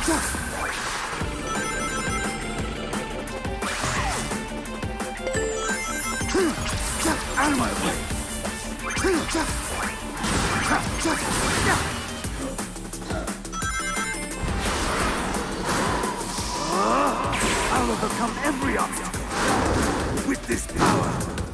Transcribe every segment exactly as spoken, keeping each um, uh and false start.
Out of my way! I'll overcome every obstacle with this power!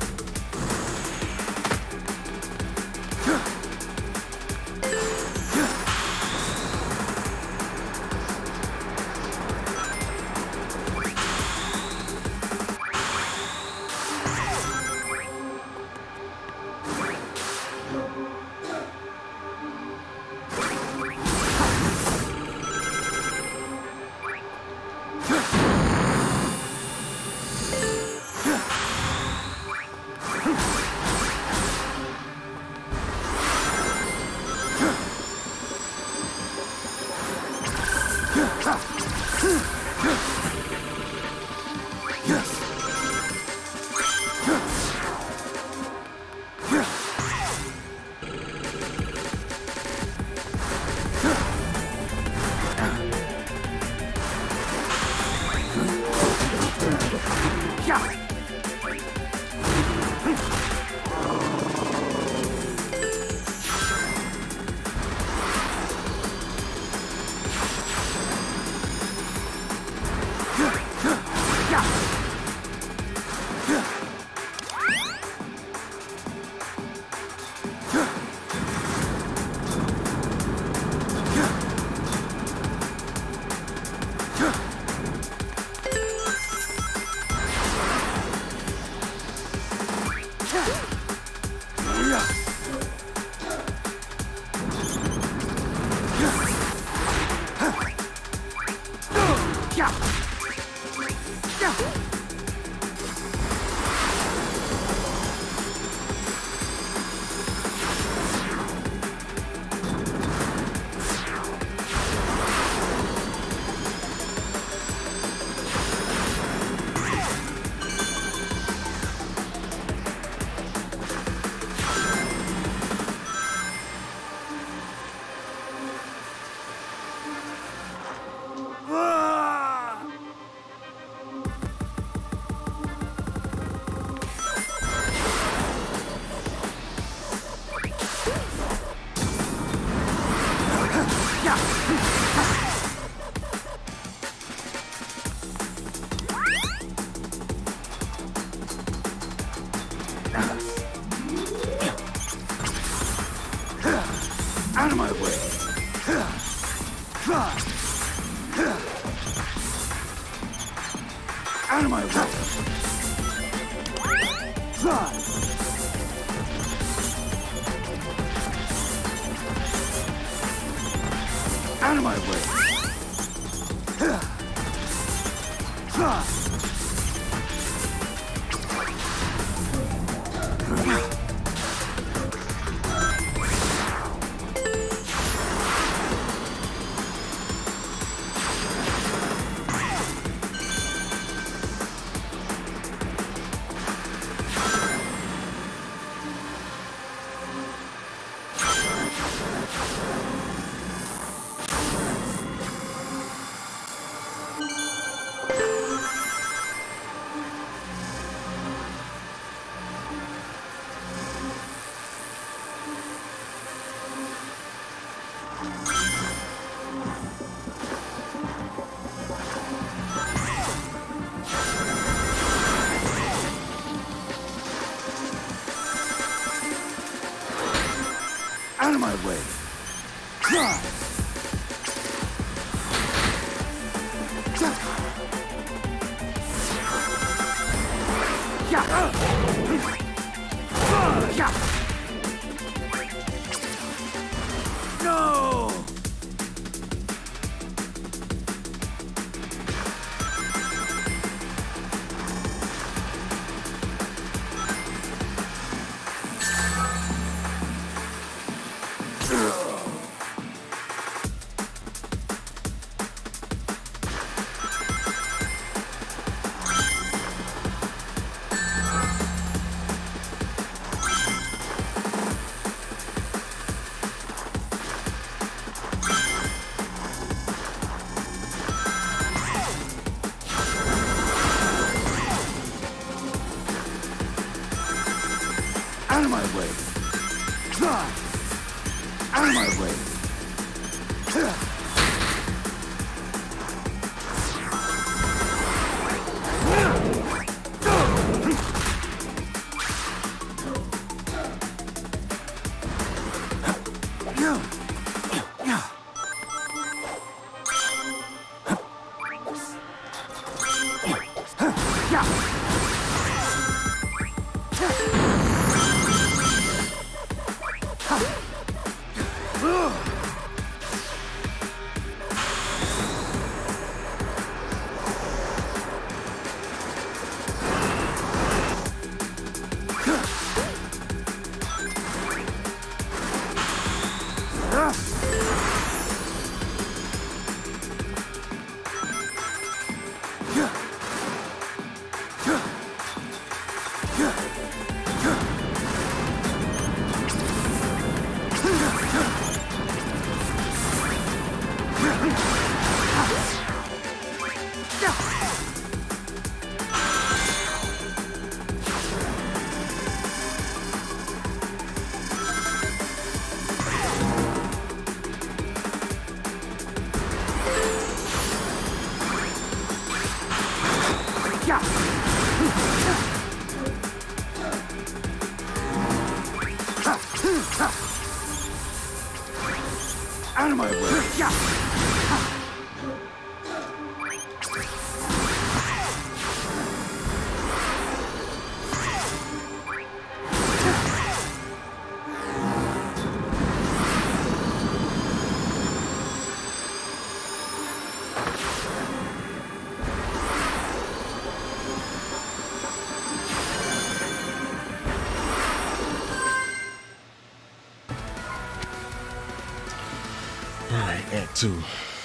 Out of my way! Out of my way! Out of my way! Out of my way! No! Out of my way! All right, Act Two.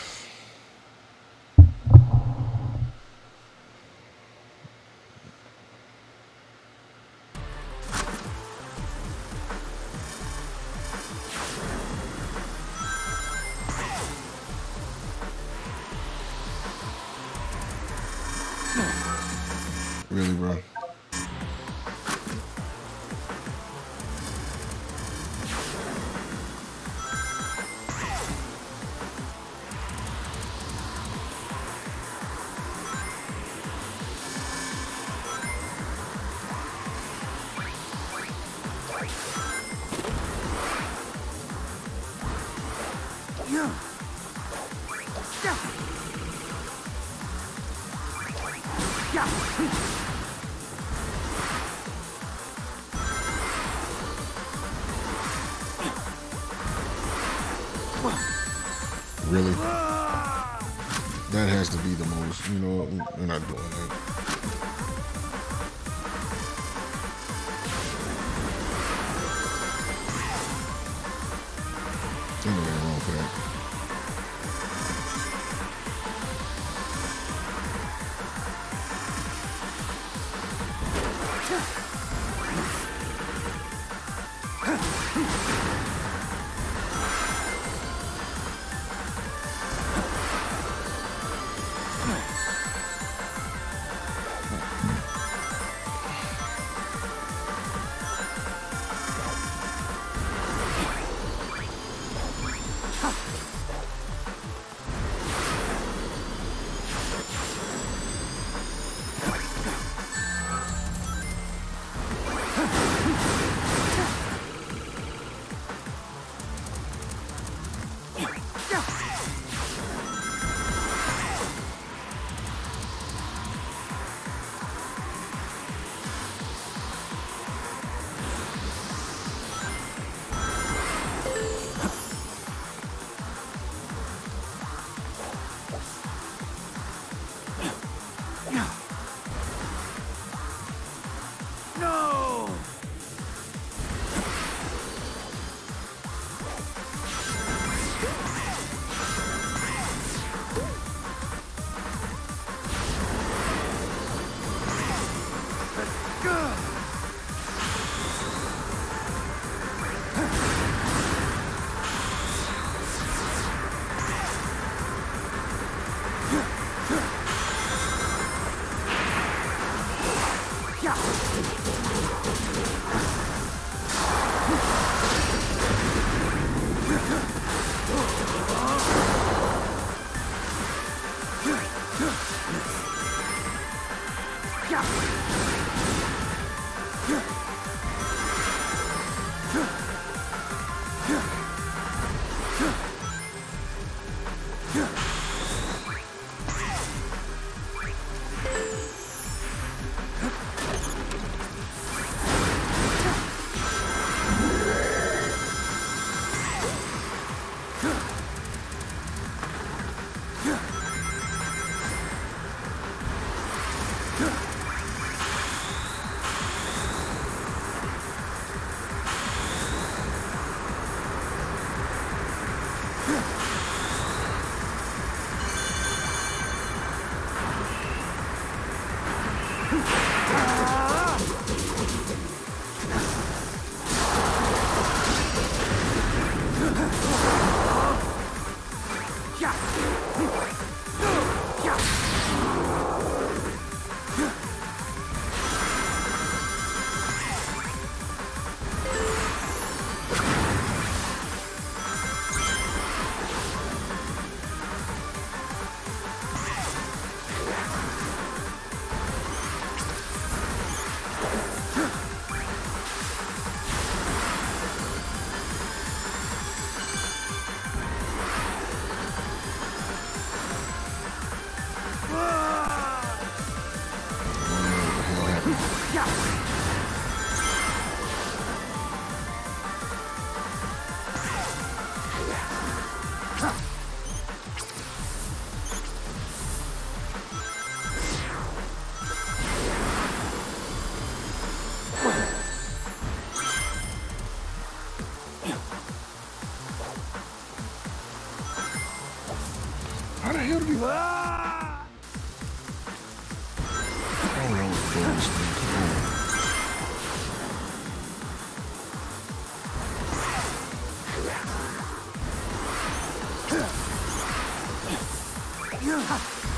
Really, bro? Yeah. Yeah. Yeah. Really? That has to be the most, you know, we're not doing that. Ain't nothing wrong with that. No! Let's go! Yeah. How the hell did he? Ah! I don't know what the this thing. Come on. Yeah.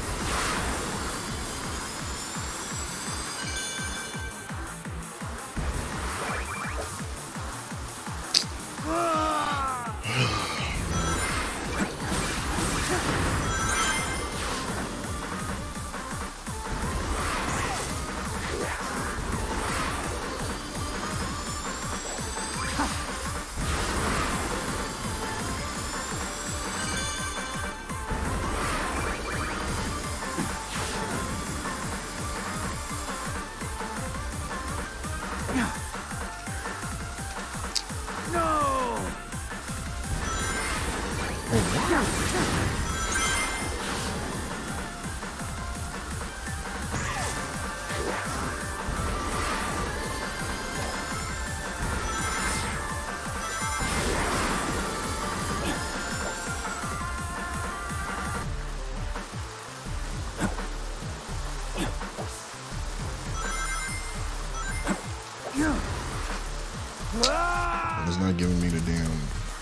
It's not giving me the damn.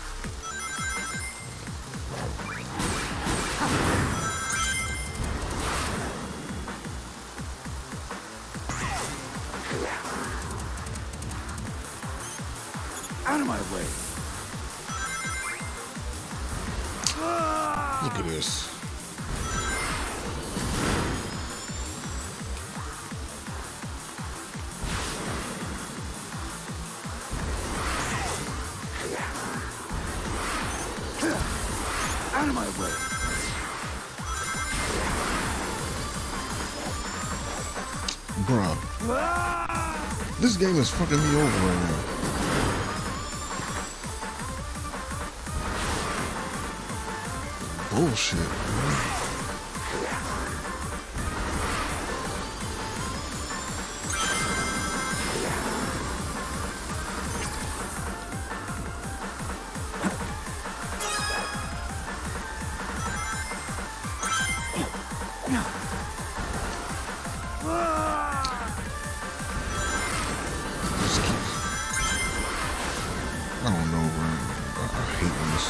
Out of my way. Look at this. Out of my way. Bruh. This game is fucking me over right now. Bullshit, man. I don't know, man. I, I hate this.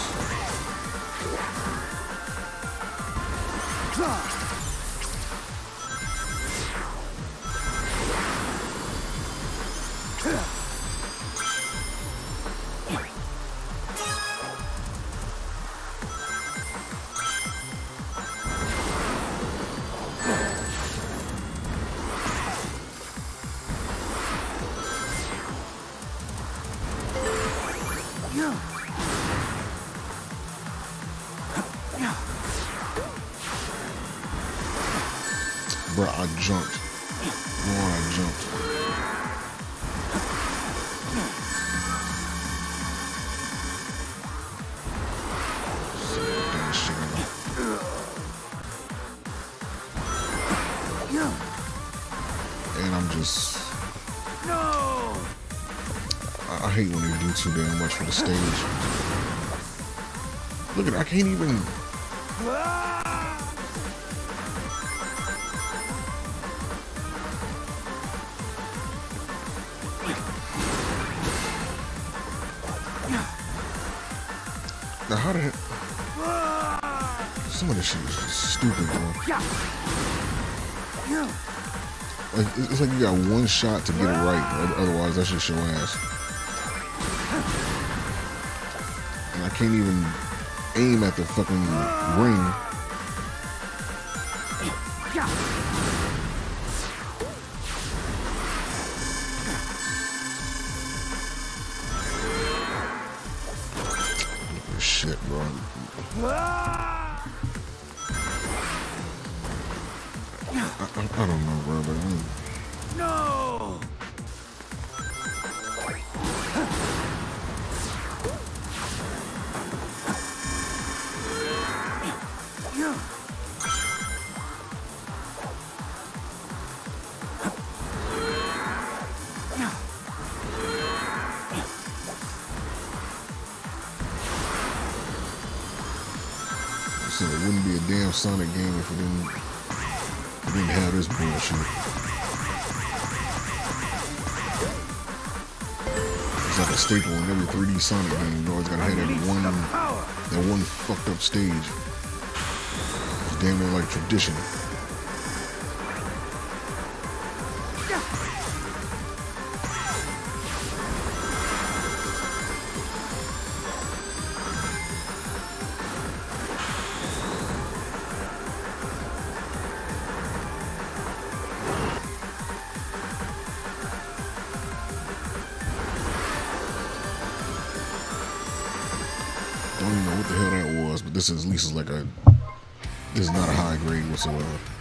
Bro, I jumped. Boy, I jumped. Damn shit. And I'm just. No. I, I hate when they do too damn much for the stage. Look at it, I can't even. Now how did it? Some of this shit is just stupid, bro. Like it's like you got one shot to get it right, otherwise that's just your ass. And I can't even aim at the fucking ring. Shit, bro. I, I, I don't know, bro, but I'm... No. It wouldn't be a damn Sonic game if it didn't, if it didn't have this bullshit. It's like a staple in every three D Sonic game. You always gotta have that one, that one fucked up stage. It's damn near like tradition. Don't even know what the hell that was, but this is at least is like a, this is not a high grade whatsoever.